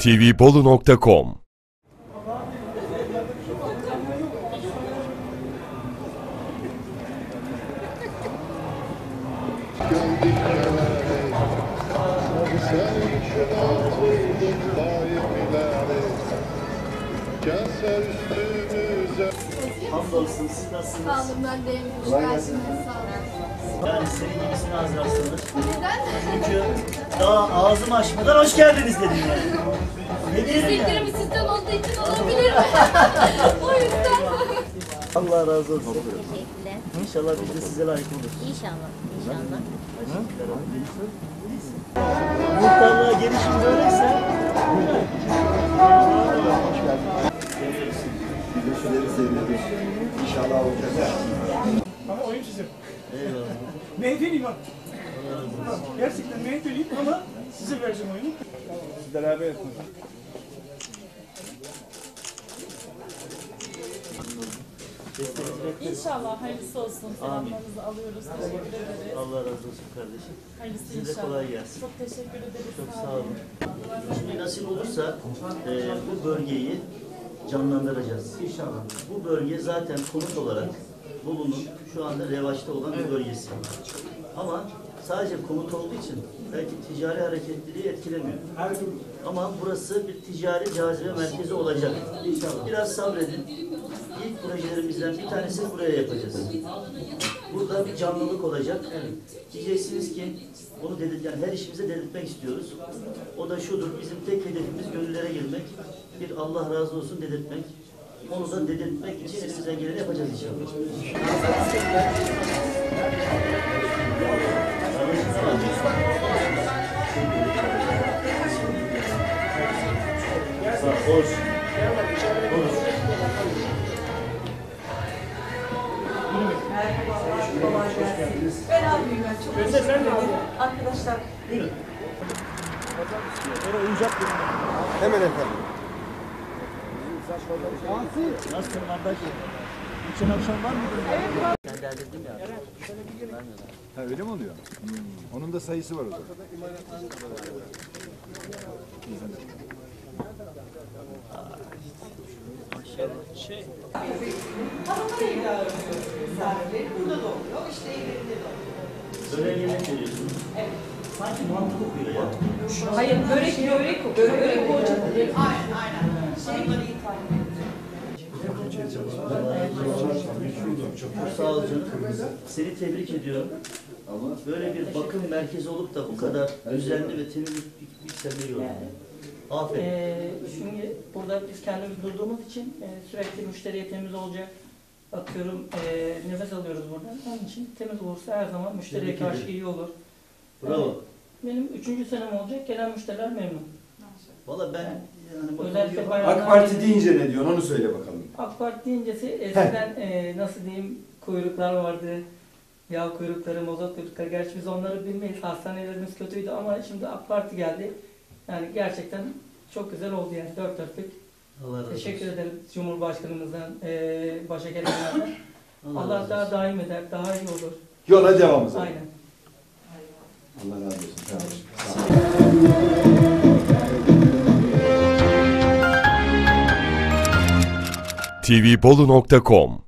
tvbolu.com. Hamdolsun, siz nasılsınız? Sağ olun, ben de hoş geldiniz. Sağ olun. Yani senin gibisine az rastlanır. Neden? Çünkü daha ağzımı açmadan hoş geldiniz dedim yani. Ne diyelim Teşekkürüm yani? sizden olduğu için olabilir mi? O yüzden. Allah razı olsun. Teşekkürler. İnşallah biz de size layık oluruz. İnşallah, inşallah. Muhtarlığa gelişim böyleyse. İnşallah olacak. Ama oyun sizin. Eyvallah. Meydeliyim bak. Gerçekten meydeliyim ama size vereceğim oyunu. Siz beraber yapın. İnşallah hayırlısı olsun. Selamlarınızı alıyoruz. Teşekkür ederiz. Allah razı olsun kardeşim. Hayırlısı Size de inşallah. kolay gelsin. Çok teşekkür ederiz. Çok sağ olun. Şimdi nasip olursa bu bölgeyi canlandıracağız. İnşallah. Bu bölge zaten konut olarak Bolu'nun şu anda revaçta olan bir bölgesi. Ama sadece konut olduğu için belki ticari hareketliliği etkilemiyor. Ama burası bir ticari cazibe merkezi olacak. İnşallah. Biraz sabredin. İlk projelerimizden bir tanesini buraya yapacağız. Burada bir canlılık olacak. Diyeceksiniz ki bunu yani her işimize dedirtmek istiyoruz. O da şudur, bizim tek hedefimiz gönüllere girmek. Bir Allah razı olsun dedirtmek. Onu da dedirtmek için elimizden geleni yapacağız inşallah. Hoş. Ben abiyim ben çok teşekkür ederim. Arkadaşlar değil. Hemen efendim. Nasılsın kardeşim? Geçen akşam var mıydı? Ben derdim ya. Ha, öyle mi oluyor? Onun da sayısı var o zaman. Hanımlar evladı misafirleri burada doğuyor. İşte evlerinde doğuyor. Böyle yemek veriyorsun. Evet. Sanki mantık okuyor ya. Hayır börek olacak. Aynen. Hanımları iyi takip Çok sağ ol canım. Seni tebrik ediyorum. Böyle bir bakım merkezi olup da bu kadar düzenli ve temiz bir sene gördüm. Aferin. Şimdi burada biz kendimiz durduğumuz için sürekli müşteriye temiz olacak. Atıyorum nefes alıyoruz buradan. Onun için temiz olursa her zaman müşteriye Tebrik karşı ederim. iyi olur. Bravo. Benim 3. senem olacak. Gelen müşteriler memnun. Valla ben yani Özellikle AK bayramlar Parti deyince ne diyorsun onu söyle bakalım. AK Parti deyince eskiden nasıl diyeyim kuyruklar vardı. Yağ kuyrukları, mazot kuyrukları. Gerçi biz onları bilmeyiz. Hastanelerimiz kötüydü ama şimdi AK Parti geldi. Yani gerçekten çok güzel oldu yani. Dört dörtlük. Allah razı olsun. Teşekkür ederim Cumhurbaşkanımızdan, başa gelenlerden. Allah razı daha olsun. daim eder, daha iyi olur. Yola devam o zaman. Aynen. Allah razı olsun kardeşim. Sağ ol. tvbolu.com